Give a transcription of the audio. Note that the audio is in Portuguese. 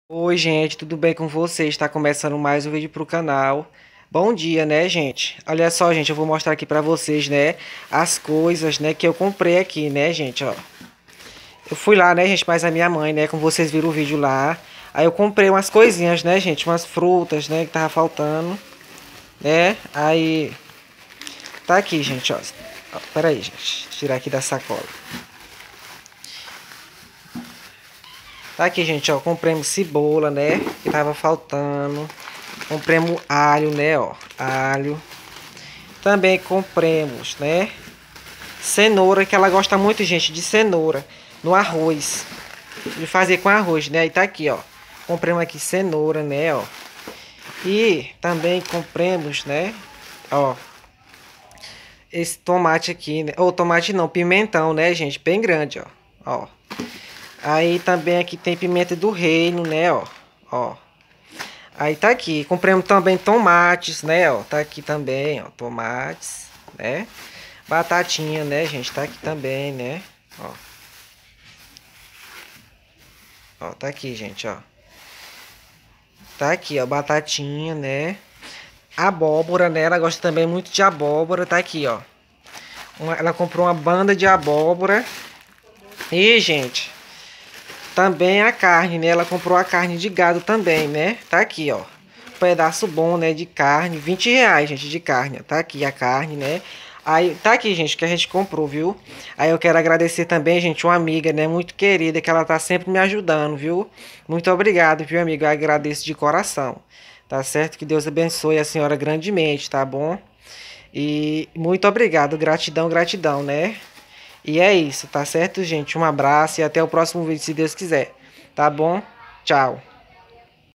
Oi, gente, tudo bem com vocês? Está começando mais um vídeo pro canal. Bom dia, né, gente? Olha só, gente, eu vou mostrar aqui pra vocês, né, as coisas, né, que eu comprei aqui, né, gente, ó. Eu fui lá, né, gente, mais a minha mãe, né, como vocês viram o vídeo lá. Aí eu comprei umas coisinhas, né, gente, umas frutas, né, que tava faltando, né? Aí tá aqui, gente, ó. Pera aí, gente, tirar aqui da sacola. Tá aqui, gente, ó, compramos cebola, né, que tava faltando. Compramos alho, né, ó, alho. Também compramos, né, cenoura, que ela gosta muito, gente, de cenoura no arroz. De fazer com arroz, né, aí tá aqui, ó. Compramos aqui cenoura, né, ó. E também compramos, né, ó, esse tomate aqui, né, ou tomate não, pimentão, né, gente, bem grande, ó, ó. Aí também aqui tem pimenta do reino, né, ó, ó. Aí tá aqui, compramos também tomates, né, ó, tá aqui também, ó, tomates, né, batatinha, né, gente, tá aqui também, né, ó, tá aqui, gente, ó, tá aqui, ó, batatinha, né, abóbora, né, ela gosta também muito de abóbora, tá aqui, ó, ela comprou uma banda de abóbora, e, gente, também a carne, né, ela comprou a carne de gado também, né, tá aqui, ó. Pedaço bom, né, de carne, R$ 20, gente, de carne, tá aqui a carne, né, aí, tá aqui, gente, que a gente comprou, viu, aí eu quero agradecer também, gente, uma amiga, né, muito querida, que ela tá sempre me ajudando, viu, muito obrigado, viu, amigo, eu agradeço de coração, tá certo, que Deus abençoe a senhora grandemente, tá bom, e muito obrigado, gratidão, gratidão, né, e é isso, tá certo, gente, um abraço e até o próximo vídeo, se Deus quiser, tá bom, tchau.